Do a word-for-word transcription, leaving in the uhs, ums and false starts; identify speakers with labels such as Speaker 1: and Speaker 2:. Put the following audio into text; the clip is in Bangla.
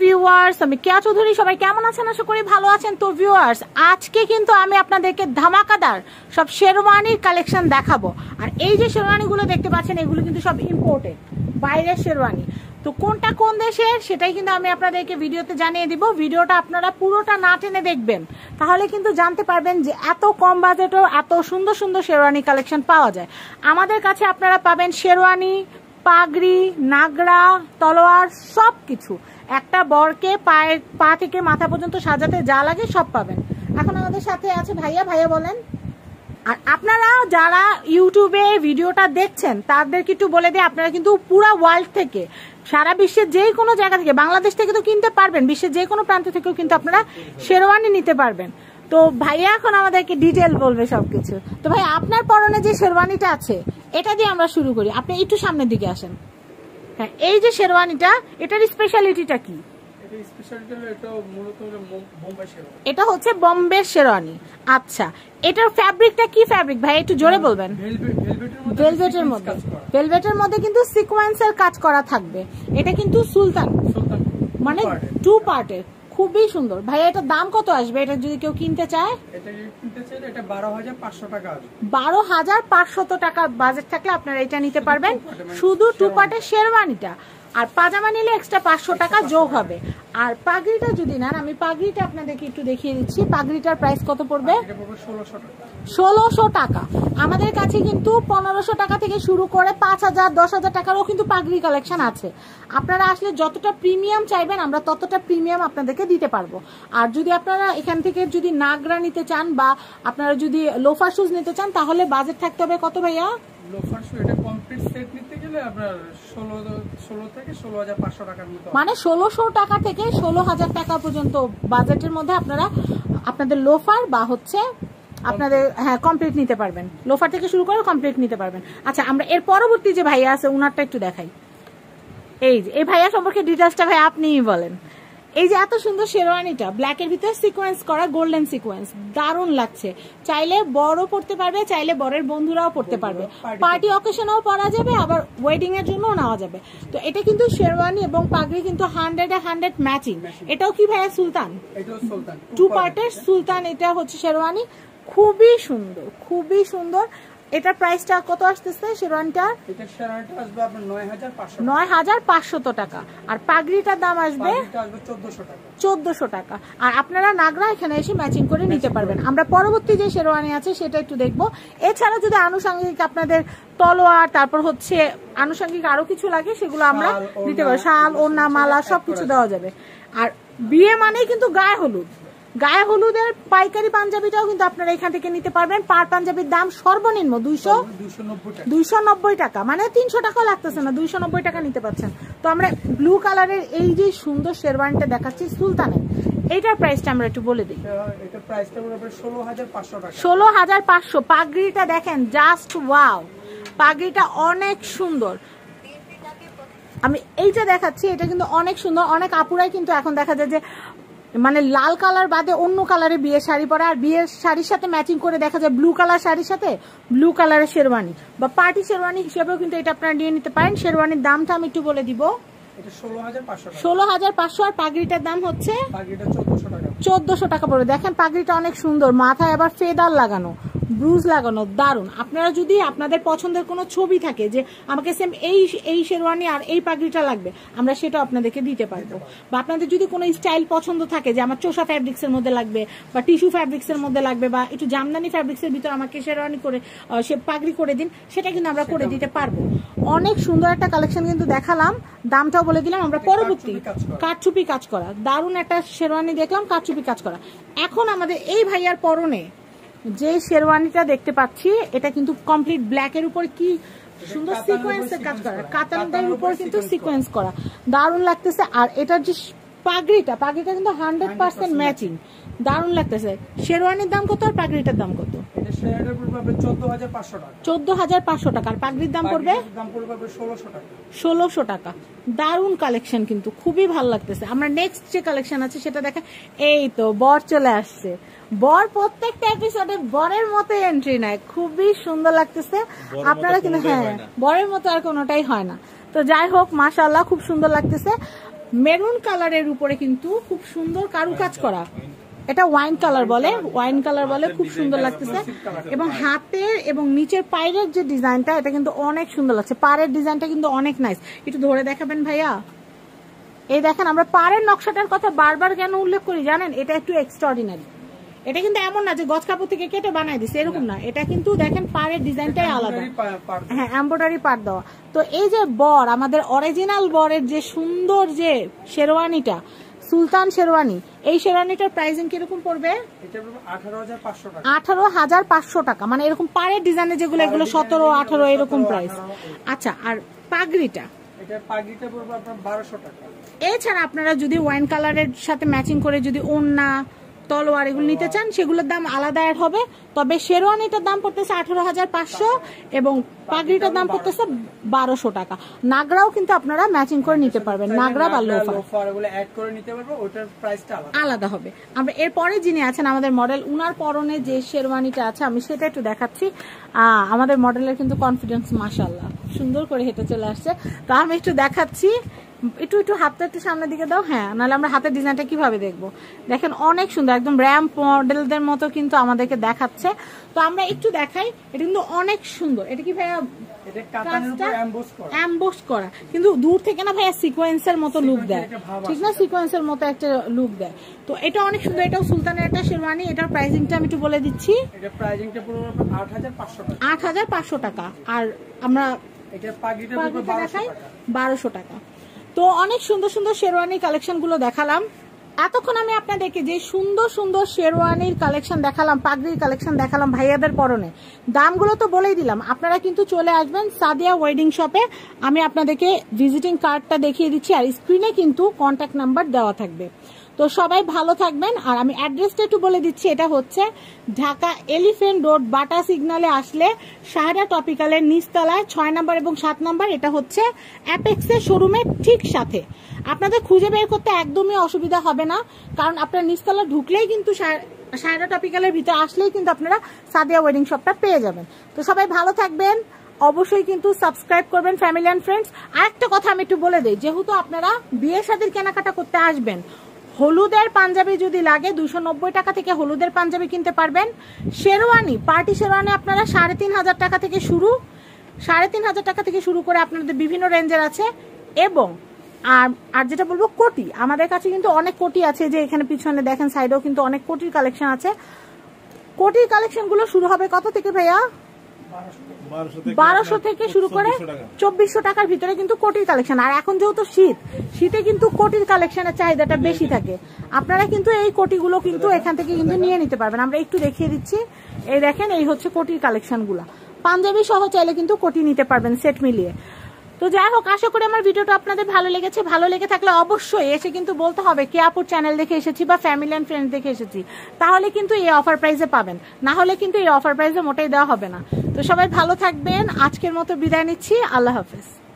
Speaker 1: ভিউয়ার্স, আমি কেয়া চৌধুরী। সবাই কেমন আছেন? আশা করি ভালো আছেন। তো ভিউয়ার্স, আজকে কিন্তু আমি আপনাদেরকে ধামাকাদার সব শেরওয়ানির কালেকশন দেখাবো। আর এই যে শেরওয়ানিগুলো দেখতে পাচ্ছেন, এগুলো কিন্তু সব ইম্পোর্টেড, বাইরের শেরওয়ানি। তো কোনটা কোন দেশের সেটাই কিন্তু আমি আপনাদেরকে ভিডিওতে জানিয়ে দিব। ভিডিওটা আপনারা পুরোটা না টেনে দেখবেন, তাহলে কিন্তু জানতে পারবেন যে এত কম বাজেটেও এত সুন্দর সুন্দর শেরওয়ানি কালেকশন পাওয়া যায়। আমাদের কাছে আপনারা পাবেন শেরওয়ানি, পাগড়ি, নাগরা, তলোয়ার, সব কিছু। একটা বরকে পায়ের পা থেকে মাথা পর্যন্ত সাজাতে যা লাগে সব পাবেন। এখন আমাদের সাথে আছে ভাইয়া। ভাইয়া বলেন। আর আপনারা যারা ইউটিউবে ভিডিওটা দেখছেন তাদেরকে একটু বলে দিই, আপনারা কিন্তু পুরো ওয়ার্ল্ড থেকে, সারা বিশ্বের যে কোনো জায়গা থেকে, বাংলাদেশ থেকে তো কিনতে পারবেন, বিশ্বের যে কোনো প্রান্ত থেকেও কিন্তু আপনারা শেরওয়ানি নিতে পারবেন। তো ভাইয়া এখন আমাদেরকে ডিটেল বলবে সবকিছু। তো ভাই, আপনার পরনে যে শেরওয়ানিটা আছে এটা দিয়ে আমরা শুরু করি। আপনি একটু সামনের দিকে আসেন। হ্যাঁ, এই যে শেরওয়ানিটা, এটার স্পেশালিটিটা কি? এটা হচ্ছে বোম্বের শেরওয়ানি। আচ্ছা, এটার ফ্যাব্রিকটা কি ফ্যাব্রিক ভাই, একটু জোরে বলবেন। ভেলভেটের মধ্যে, ভেলভেটের মধ্যে কিন্তু সিকোয়েন্সের কাজ করা থাকবে। এটা কিন্তু সুলতান, মানে টু পার্টের, খুবই সুন্দর। ভাই, এটার দাম কত আসবে? এটা যদি কেউ কিনতে চায়, বারো হাজার পাঁচশত টাকা বাজেট থাকলে আপনারা এটা নিতে পারবেন, শুধু টু পার্টের শেরওয়ানিটা। আর পাজামা নিলে এক্সট্রা পাঁচশো টাকা যোগ হবে। আর পাগড়িটা যদি নেন, আমি পাগড়িটা আপনাদেরকে একটু দেখিয়ে দিচ্ছি। পাগড়িটার প্রাইস কত পড়বে? ষোলোশো টাকা। আমাদের কাছে কিন্তু পনেরোশো টাকা থেকে শুরু করে পাঁচ হাজার দশ হাজার টাকারও কিন্তু পাগড়ি কালেকশন আছে। আপনারা আসলে যতটা প্রিমিয়াম চাইবেন আমরা ততটা প্রিমিয়াম আপনাদেরকে দিতে পারবো। আর যদি আপনারা এখান থেকে যদি নাগরা নিতে চান বা আপনারা যদি লোফার শুজ নিতে চান, তাহলে বাজেট থাকতে হবে কত ভাইয়া?
Speaker 2: লোফার শু এটা কমপ্লিট সেট নিতে গেলে আপনার ষোলো ষোলো থেকে ষোলো হাজার পাঁচশো টাকার মতো,
Speaker 1: মানে ষোলোশো টাকা থেকে ষোলো হাজার টাকা পর্যন্ত বাজেটের মধ্যে আপনারা আপনাদের লোফার বা হচ্ছে আপনাদের হ্যাঁ কমপ্লিট নিতে পারবেন। লোফার থেকে শুরু করে কমপ্লিট নিতে পারবেন। আচ্ছা, আমরা এর পরবর্তী যে ভাইয়া আছে উনারটা একটু দেখাই। এই যে এই ভাইয়া সম্পর্কে ডিটেইলসটা ভাই আপনিই বলেন। এই যে এত সুন্দর শেরওয়ানিটা, ব্ল্যাকের ভিতরে সিকোয়েন্স করা, গোল্ডেন সিকোয়েন্স, দারুণ লাগছে। চাইলে বড়ও পড়তে পারবে, চাইলে বরের বন্ধুরাও পড়তে পারবে, পার্টি অকেশনেও পরা যাবে, আবার ওয়েডিং এর জন্যও নেওয়া যাবে। তো এটা কিন্তু শেরওয়ানি এবং পাগড়ি কিন্তু হান্ড্রেড এ হান্ড্রেড ম্যাচিং। এটাও কি ভাইয়া সুলতান? টু পার্টের সুলতান। এটা হচ্ছে শেরওয়ানি, খুবই সুন্দর, খুবই সুন্দর। এটার প্রাইসটা কত আসতেছে শেরওয়ানিটা?
Speaker 2: এটা শেরওয়ানিটা আসবে আপনার নয় হাজার পাঁচশো
Speaker 1: নয় হাজার পাঁচশত টাকা। আর পাগড়িটার দাম আসবে
Speaker 2: চোদ্দশো টাকা।
Speaker 1: চোদ্দশো টাকা। আর আপনারা নাগরা এখানে এসে ম্যাচিং করে নিতে পারবেন। আমরা পরবর্তী যে শেরওয়ানি আছে সেটা একটু দেখবো। এছাড়া যদি আনুষঙ্গিক আপনাদের তলোয়ার, তারপর হচ্ছে আনুষঙ্গিক আরো কিছু লাগে, সেগুলো আমরা দিতে পারবো। শাল, ওড়না, মালা সবকিছু দেওয়া যাবে। আর বিয়ে মানেই কিন্তু গায়ে হলুদ, গায়ে হলুদের পাইকারি পাঞ্জাবিটাও কিন্তু আপনারা এখান থেকে নিতে পারবেন। পার পাঞ্জাবির দাম সর্বনিম্ন দুইশো দুইশো নব্বই টাকা, মানে তিনশো টাকাও লাগতেছে না, দুইশো নব্বই টাকা নিতে পারছেন। তো আমরা ব্লু কালারের এই যে সুন্দর শেরওয়ানিটা দেখাচ্ছি সুলতানের, এইটার প্রাইসটা আমরা একটু বলে দিই। ষোলো হাজার পাঁচশো। পাগড়িটা দেখেন, জাস্ট ওয়াও, পাগড়িটা অনেক সুন্দর। আমি এইটা দেখাচ্ছি, এটা কিন্তু অনেক সুন্দর। অনেক আপুরাই কিন্তু এখন দেখা যায় যে মানে লাল কালার বাদে অন্য কালারে বিয়ের শাড়ি পরে, আর বিয়ের শাড়ির সাথে ম্যাচিং করে দেখা যায় ব্লু কালার শাড়ির সাথে ব্লু কালারের শেরওয়ানি বা পার্টি শেরওয়ানি হিসেবেও কিন্তু এটা আপনারা নিয়ে নিতে পারেন। শেরওয়ানির দামটা আমি একটু বলে দিব, ষোলো হাজার পাঁচশো। আর পাগড়িটার দাম হচ্ছে চোদ্দশো টাকা পড়বে। দেখেন পাগড়িটা অনেক সুন্দর, মাথায় আবার ফেদার লাগানো, ব্রুজ লাগানো, দারুন। আপনারা যদি আপনাদের পছন্দের কোনো ছবি থাকে যে আমাকে সেম এই এই শেরওয়ানি আর এই পাগড়িটা লাগবে, আমরা সেটা আপনাদেরকে দিতে পারবো। বা আপনাদের যদি কোনো স্টাইল পছন্দ থাকে যে আমার চোষা ফ্যাব্রিক্স এর মধ্যে লাগবে বা টিস্যু ফ্যাব্রিক্স এর মধ্যে লাগবে বা একটু জামদানি ফ্যাব্রিক্স এর ভিতরে আমাকে শেরওয়ানি করে সে পাগড়ি করে দিন, সেটা কিন্তু আমরা করে দিতে পারবো। অনেক সুন্দর একটা কালেকশন কিন্তু দেখালাম, দামটাও বলে দিলাম। আমরা পরবর্তী কাঠচুপি কাজ করা দারুণ একটা শেরওয়ানি দেখলাম, কাঠচুপি কাজ করা। এখন আমাদের এই ভাইয়ার পরনে যে শেরওয়ানিটা দেখতে পাচ্ছি, এটা কিন্তু কমপ্লিট ব্ল্যাকের উপর কি সুন্দর সিকোয়েন্সের কাজ করা, কাতানদের উপর কিন্তু সিকোয়েন্স করা, দারুণ লাগতেছে। আর এটার যে পাগড়িটা, পাগড়িটা কিন্তু হান্ড্রেড পার্সেন্ট ম্যাচিং, দারুণ লাগতেছে। শেরওয়ানির দাম কত আর পাগড়িটার দাম কত? চোদ্দ হাজার পাঁচশো টাকা। আর পাগড়ির দাম পড়বে ষোলোশো টাকা। দারুণ কালেকশন, কিন্তু খুবই ভালো লাগতেছে। আমরা নেক্সট যে কালেকশন আছে সেটা দেখা। এই তো বর চলে আসছে। বর প্রত্যেকটা এপিসোডে বরের মতো এন্ট্রি নেয়, খুবই সুন্দর লাগতেছে। আপনারা কিন্তু হ্যাঁ, বরের মতো আর কোনোটাই হয় না। তো যাই হোক, মাশাআল্লাহ খুব সুন্দর লাগতেছে। মেরুন কালারের উপরে কিন্তু খুব সুন্দর কারুকাজ করা, এটা ওয়াইন কালার বলে, ওয়াইন কালার বলে, খুব সুন্দর লাগতেছে। এবং হাতের এবং নিচের পায়ের যে ডিজাইনটা এটা কিন্তু অনেক সুন্দর লাগছে, পাড়ের ডিজাইনটা কিন্তু অনেক নাইস। একটু ধরে দেখাবেন ভাইয়া? এই দেখেন, আমরা পাড়ের নকশাটার কথা বারবার কেন উল্লেখ করি জানেন? এটা একটু এক্সট্রাঅর্ডিনারি। এটা কিন্তু এমন না যে গজ কাপড় থেকে কেটে বানাই দিচ্ছে, এরকম না। এটা কিন্তু দেখেন পাড়ের ডিজাইনটাই আলাদা, হ্যাঁ এমব্রয়ডারি পাড় দেওয়া। তো এই যে বর, আমাদের অরিজিনাল বরের যে সুন্দর যে শেরওয়ানিটা, সুলতান শেরওয়ানি, এই শেরওয়ানিটার প্রাইসিং কিরকম পড়বে? আঠারো হাজার পাঁচশো টাকা। মানে এরকম পাড়ের ডিজাইনে যেগুলো, এগুলো সতেরো আঠারো এরকম প্রাইস। আচ্ছা, আর পাগড়িটা? এছাড়া আপনারা যদি ওয়াইন কালারের সাথে ম্যাচিং করে যদি ওড়না, তলোয়ার এগুলো নিতে চান, সেগুলোর দাম আলাদা অ্যাড হবে। তবে শেরওয়ানিটার দাম পড়তেছে আঠারো হাজার পাঁচশো এবং পাগড়িটার দাম পড়তেছে বারোশো টাকা। নাগরাও কিন্তু আপনারা ম্যাচিং করে নিতে পারবেন, নাগরা বা লোফার আলাদা হবে। আমরা এরপরে যিনি আছেন আমাদের মডেল, উনার পরনে যে শেরওয়ানিটা আছে আমি সেটা একটু দেখাচ্ছি। আহ আমাদের মডেলের কিন্তু কনফিডেন্স মাশাআল্লাহ সুন্দর করে হেঁটে চলে আসছে। তো আমি একটু দেখাচ্ছি, একটু একটু হাতটা একটু সামনের দিকে দাও, হ্যাঁ, নাহলে আমরা হাতের ডিজাইনটা কিভাবে দেখবো। দেখেন অনেক সুন্দর, একদম র্যাম্প মডেলদের মতো কিন্তু আমাদেরকে দেখাচ্ছে। তো আমরা একটু দেখাই, এটা কিন্তু অনেক সুন্দর। এটা কি ভাইয়া? এমবোস করা, কিন্তু দূর থেকে না ভাইয়া সিকোয়েন্সের মতো লুক দেয়, ঠিক না? সিকোয়েন্সের মতো একটা লুক দেয়। তো এটা অনেক সুন্দর। এটাও সুলতানের একটা শেরওয়ানি। এটার প্রাইসিংটা আমি একটু বলে দিচ্ছি, আট হাজার পাঁচশো টাকা। আর আমরা বারোশো টাকা। তো অনেক সুন্দর সুন্দর শেরওয়ানির কালেকশন গুলো দেখালাম। এতক্ষণ আমি আপনাদেরকে যে সুন্দর সুন্দর শেরওয়ানির কালেকশন দেখালাম, পাগড়ির কালেকশন দেখালাম ভাইয়াদের পরনে, দামগুলো তো বলেই দিলাম। আপনারা কিন্তু চলে আসবেন সাদিয়া ওয়েডিং শপে। আমি আপনাদেরকে ভিজিটিং কার্ডটা দেখিয়ে দিচ্ছি, আর স্ক্রিনে কিন্তু কন্ট্যাক্ট নাম্বার দেওয়া থাকবে। তো সবাই ভালো থাকবেন। আর আমি অ্যাড্রেসটা একটু বলে দিচ্ছি, এটা হচ্ছে ঢাকা এলিফেন্ট রোড, বাটা সিগনালে আসলে সাহারা টপিক্যালের নিচতলায় ছয় নাম্বার এবং সাত নাম্বার, এটা হচ্ছে অ্যাপেক্সের শোরুমের ঠিক সাথে। আপনাদের খুঁজে বের করতে একদমই অসুবিধা হবে না, কারণ আপনার নিচতলা ঢুকলেই কিন্তু সাহারা টপিক্যালের ভিতরে আসলেই কিন্তু আপনারা সাদিয়া ওয়েডিং শপটা পেয়ে যাবেন। তো সবাই ভালো থাকবেন, অবশ্যই কিন্তু সাবস্ক্রাইব করবেন ফ্যামিলি অ্যান্ড ফ্রেন্ডস। আর একটা কথা আমি একটু বলে দিই, যেহেতু আপনারা বিয়ে শাদীর কেনাকাটা করতে আসবেন, হলুদের পাঞ্জাবি যদি লাগে দুশো নব্বই টাকা থেকে হলুদের পাঞ্জাবি কিনতে পারবেন। শেরওয়ানি, পার্টি শেরওয়ানি আপনারা সাড়ে তিন হাজার টাকা থেকে শুরু, সাড়ে তিন হাজার টাকা থেকে শুরু করে আপনাদের বিভিন্ন রেঞ্জের আছে। এবং আর আর যেটা বলবো, কোটি, আমাদের কাছে কিন্তু অনেক কোটি আছে, যে এখানে পিছনে দেখেন সাইডেও কিন্তু অনেক কোটির কালেকশন আছে। কোটির কালেকশন গুলো শুরু হবে কত থেকে ভাইয়া? বারোশো থেকে শুরু করে চব্বিশশো টাকার ভিতরে কিন্তু কোটির কালেকশন। আর এখন যেহেতু শীত, শীতে কিন্তু কোটির কালেকশনের চাহিদাটা বেশি থাকে। আপনারা কিন্তু এই কোটিগুলো কিন্তু এখান থেকে কিন্তু নিয়ে নিতে পারবেন। আমরা একটু দেখিয়ে দিচ্ছি, এই দেখেন, এই হচ্ছে কোটির কালেকশন গুলা। পাঞ্জাবি সহ চাইলে কিন্তু কোটি নিতে পারবেন সেট মিলিয়ে। তো যাই হোক, আশা করি আমার ভিডিওটা আপনাদের ভালো লেগেছে। ভালো লেগে থাকলে অবশ্যই এসে কিন্তু বলতে হবে কে আপুর চ্যানেল দেখে এসেছি বা ফ্যামিলি অ্যান্ড ফ্রেন্ডস দেখে এসেছি, তাহলে কিন্তু এই অফার প্রাইসে পাবেন, না হলে কিন্তু এই অফার প্রাইসে মোটেই দেওয়া হবে না। তো সবাই ভালো থাকবেন, আজকের মতো বিদায় নিচ্ছি, আল্লাহ হাফেজ।